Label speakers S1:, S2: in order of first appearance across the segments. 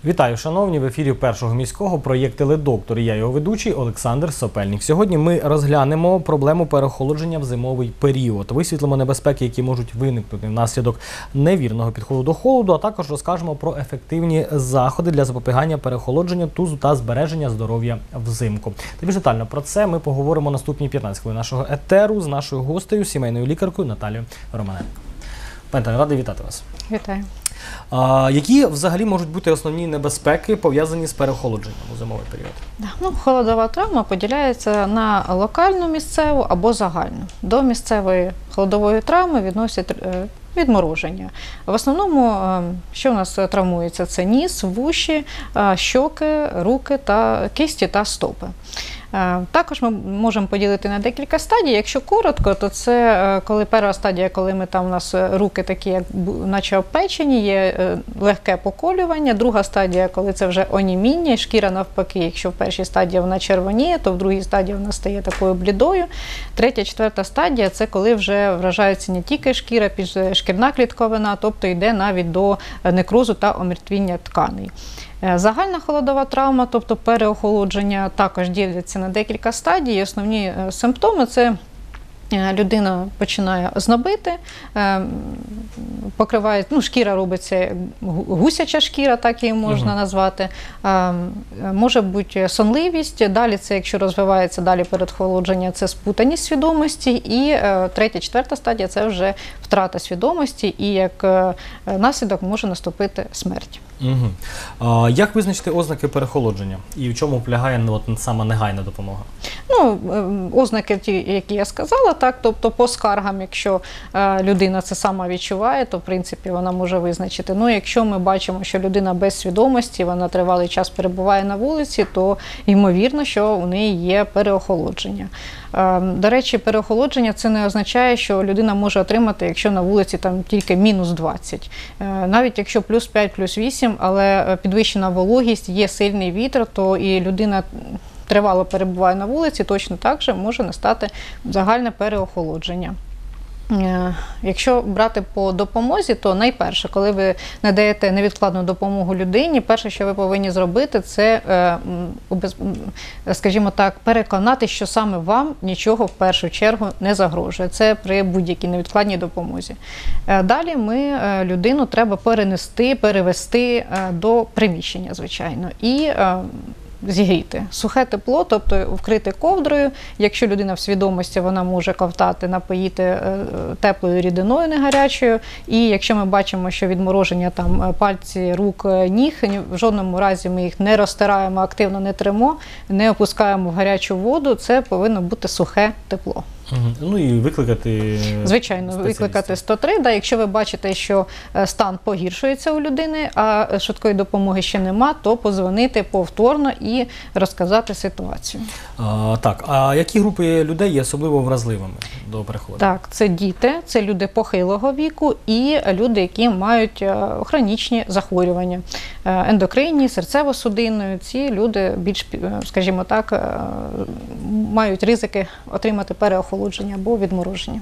S1: Вітаю, шановні! В ефірі Першого міського проєкт «Теледоктор» і я його ведучий Олександр Сопельник. Сьогодні ми розглянемо проблему переохолодження в зимовий період. Висвітлимо небезпеки, які можуть виникнути внаслідок невірного підходу до холоду, а також розкажемо про ефективні заходи для запобігання переохолодження тузу та збереження здоров'я взимку. Та більш детально про це ми поговоримо наступні 15 хвилин нашого етеру з нашою гостею, сімейною лікаркою Наталією Романенко. Пані Наталіє, радий вітати вас.
S2: Вітаю.
S1: Які взагалі можуть бути основні небезпеки, пов'язані з переохолодженням у зимовий період?
S2: Холодова травма поділяється на локальну місцеву або загальну. До місцевої холодової травми відносять відмороження. В основному, що у нас травмується, це ніс, вуші, щоки, руки, кисті та стопи. Також ми можемо поділити на декілька стадій. Якщо коротко, то це коли перша стадія, коли у нас руки такі, як наче обпечені, є легке поколювання. Друга стадія, коли це вже оніміння, шкіра навпаки, якщо в першій стадії вона червоніє, то в другій стадії вона стає такою блідою. Третя, четверта стадія – це коли вже вражається не тільки шкіра, підшкірна клітковина, тобто йде навіть до некрозу та омертвіння тканей. Загальна холодова травма, тобто переохолодження, також діляться на декілька стадій. Основні симптоми – це людина починає знобити, покриває, шкіра робиться гусяча шкіра, так її можна назвати. Може бути сонливість, далі це, якщо розвивається далі передохолодження, це спутаність свідомості. І третя, четверта стадія – це вже втрата свідомості і як наслідок може наступити смерть.
S1: Як визначити ознаки переохолодження і в чому полягає саме негайна допомога?
S2: Ознаки ті, які я сказала, так, тобто по скаргам, якщо людина це сама відчуває, то в принципі вона може визначити. Якщо ми бачимо, що людина без свідомості, вона тривалий час перебуває на вулиці, то ймовірно, що у неї є переохолодження. До речі, переохолодження – це не означає, що людина може отримати, якщо на вулиці тільки мінус 20. Навіть якщо плюс 5, плюс 8, але підвищена вологість, є сильний вітер, то і людина тривало перебуває на вулиці, точно так же може настати загальне переохолодження. Якщо брати по допомозі, то найперше, коли ви надаєте невідкладну допомогу людині, перше, що ви повинні зробити, це, скажімо так, переконати, що саме вам нічого в першу чергу не загрожує. Це при будь-якій невідкладній допомозі. Далі людину треба перевести до приміщення, звичайно, і зігріти. Сухе тепло, тобто вкрити ковдрою. Якщо людина в свідомості, вона може ковтати, напоїти теплою рідиною, не гарячою. І якщо ми бачимо, що відмороження пальці, рук, ніг, в жодному разі ми їх не розтираємо, активно не тремо, не опускаємо в гарячу воду, це повинно бути сухе тепло.
S1: І викликати...
S2: Звичайно, викликати 103. Якщо ви бачите, що стан погіршується у людини, а швидкої допомоги ще нема, то подзвонити повторно і розказати ситуацію.
S1: А які групи людей є особливо вразливими до переохолодження?
S2: Так, це діти, це люди похилого віку і люди, які мають хронічні захворювання. Ендокринні, серцево-судинні, ці люди більш, скажімо так, мають ризики отримати переохолодження або відмороження.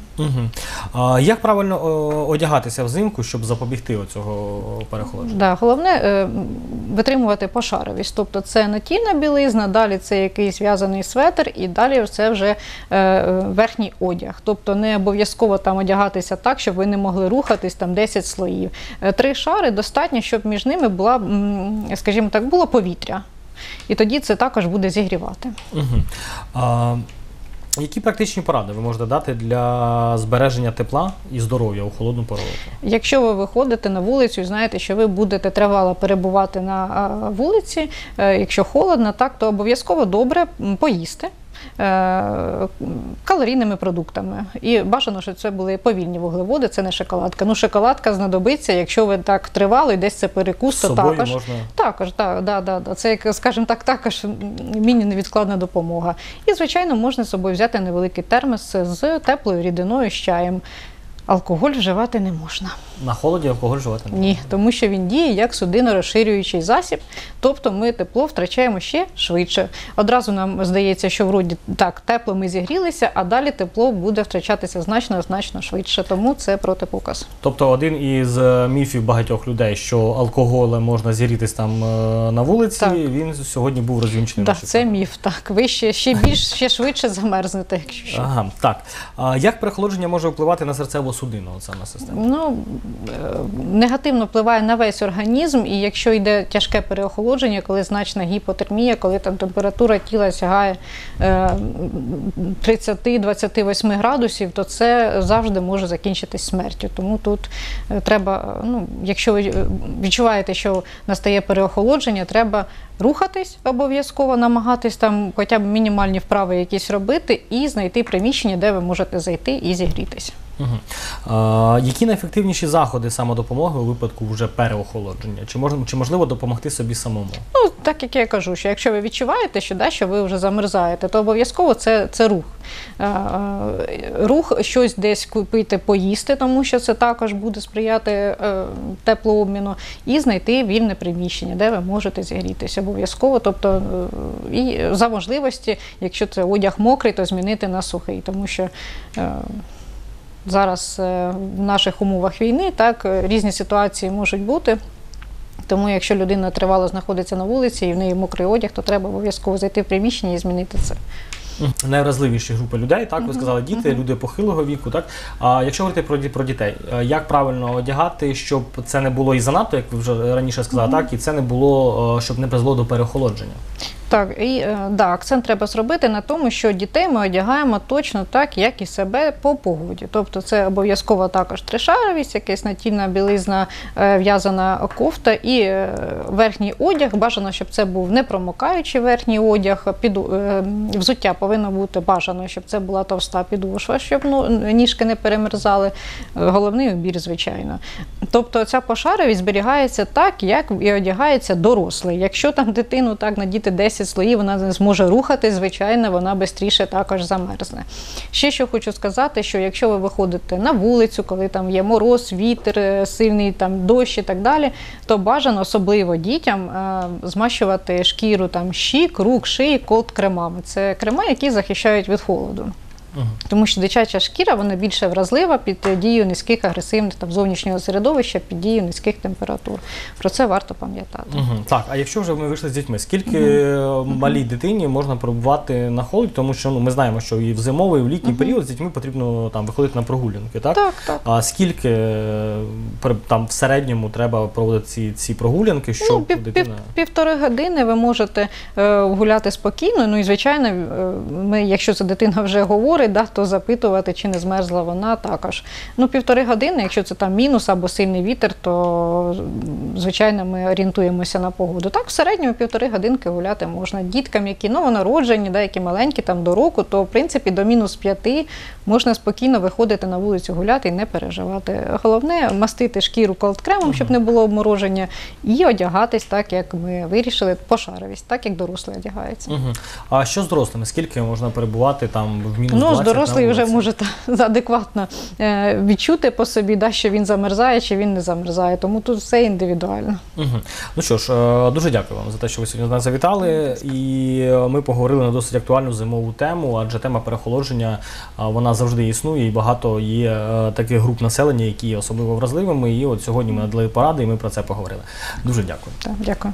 S1: Як правильно одягатися взимку, щоб запобігти цього переохолодження?
S2: Головне витримувати пошаровість. Тобто це натільна білизна, далі це якийсь в'язаний светр і далі це вже верхній одяг. Тобто не обов'язково одягатися так, щоб ви не могли рухатись 10 слоїв. 3 шари достатньо, щоб між ними була, скажімо так, було повітря. І тоді це також буде зігрівати.
S1: Які практичні поради ви можете дати для збереження тепла і здоров'я у холодну пору року?
S2: Якщо ви виходите на вулицю і знаєте, що ви будете тривало перебувати на вулиці, якщо холодно, то обов'язково добре поїсти калорійними продуктами. І бажано, щоб це були повільні вуглеводи, це не шоколадка. Шоколадка знадобиться, якщо ви так тривало і десь це перекус, то також.
S1: Можна...
S2: Також, це, скажімо так, також міні-невідкладна допомога. І, звичайно, можна з собою взяти невеликий термос з теплою рідиною, з чаєм. Алкоголь вживати не можна.
S1: На холоді алкоголь вживати не можна?
S2: Ні, тому що він діє як судинно-розширюючий засіб, тобто ми тепло втрачаємо ще швидше. Одразу нам здається, що вроді так, тепло ми зігрілися, а далі тепло буде втрачатися значно швидше, тому це протипоказ.
S1: Тобто один із міфів багатьох людей, що алкоголем можна зігрітись там на вулиці,
S2: Так.
S1: він сьогодні був розвінчений.
S2: Так, це міф, так. Ви ще швидше замерзнете, якщо що.
S1: Ага, так. А як переохолодження може впливати на серцево-судинну саме систему?
S2: Ну, негативно впливає на весь організм, і якщо йде тяжке переохолодження, коли значна гіпотермія, коли там температура тіла сягає 30-28 градусів, то це завжди може закінчитись смертю. Тому тут треба, якщо ви відчуваєте, що настає переохолодження, треба рухатись обов'язково, намагатись там хоча б мінімальні вправи якісь робити і знайти приміщення, де ви можете зайти і зігрітися.
S1: Які найефективніші заходи самодопомоги у випадку вже переохолодження? Чи можливо допомогти собі самому?
S2: Ну, так як я кажу, що якщо ви відчуваєте, що ви вже замерзаєте, то обов'язково це рух. Рух, щось десь купити, поїсти, тому що це також буде сприяти теплообміну, і знайти вільне приміщення, де ви можете зігрітися обов'язково. Тобто, і за можливості, якщо це одяг мокрий, то змінити на сухий, тому що зараз в наших умовах війни так різні ситуації можуть бути. Тому якщо людина тривало знаходиться на вулиці і в неї мокрий одяг, то треба обов'язково зайти в приміщення і змінити це.
S1: Найвразливіші групи людей, так, ви сказали, діти, люди похилого віку, так? А якщо говорити про дітей, як правильно одягати, щоб це не було і занадто, як ви вже раніше сказали, так, і це не було, щоб не призвело до переохолодження?
S2: Так, і акцент треба зробити на тому, що дітей ми одягаємо точно так, як і себе по погоді. Тобто це обов'язково також тришаровість, якась натільна білизна, в'язана кофта і верхній одяг. Бажано, щоб це був не промокаючий верхній одяг, взуття повинно бути бажано, щоб це була товста підошва, щоб ніжки не перемерзали. Головний убір, звичайно. Тобто ця пошаровість зберігається так, як і одягається дорослий. Якщо там дитину так надіти 10 слоїв, вона не зможе рухатись, звичайно, вона швидше також замерзне. Ще що хочу сказати, що якщо ви виходите на вулицю, коли там є мороз, вітер, сильний там дощ і так далі, то бажано особливо дітям змащувати шкіру там щік, рук, шиї колд-кремами. Це крема, які захищають від холоду. Тому що дитяча шкіра, вона більше вразлива під дією низьких агресивних там, зовнішнього середовища, під дією низьких температур. Про це варто пам'ятати.
S1: Так, а якщо вже ми вийшли з дітьми, скільки малій дитині можна перебувати на холоді? Тому що ми знаємо, що і в зимовий, і в літній період з дітьми потрібно там виходити на прогулянки, так?
S2: Так.
S1: А скільки там в середньому треба проводити ці прогулянки, щоб дитина...
S2: Півтори години ви можете гуляти спокійно, і звичайно, якщо це дитина вже говорить, то запитувати, чи не змерзла вона також. Півтори години, якщо це там мінус або сильний вітер, то, звичайно, ми орієнтуємося на погоду. Так, в середньому півтори годинки гуляти можна. Діткам, які новонароджені, які маленькі, там до року, то, в принципі, до -5 можна спокійно виходити на вулицю гуляти і не переживати. Головне – мастити шкіру колд-кремом, щоб не було обмороження, і одягатись так, як ми вирішили, пошаровість, так, як дорослий одягається.
S1: А що з дорослими? Скільки можна перебувати там в мінус 20
S2: дорослий вже може адекватно відчути по собі, що він замерзає чи він не замерзає. Тому тут все індивідуально.
S1: Ну що ж, дуже дякую вам за те, що ви сьогодні до нас завітали. І ми поговорили на досить актуальну зимову тему, адже тема переохолодження, вона завжди існує, і багато є таких груп населення, які є особливо вразливими. І от сьогодні ми надали поради, і ми про це поговорили. Дуже дякую.
S2: Так, дякую.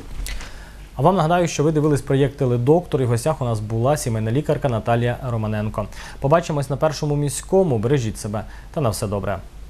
S1: А вам нагадаю, що ви дивились проєкт «Теледоктор», і в гостях у нас була сімейна лікарка Наталія Романенко. Побачимось на Першому міському. Бережіть себе та на все добре.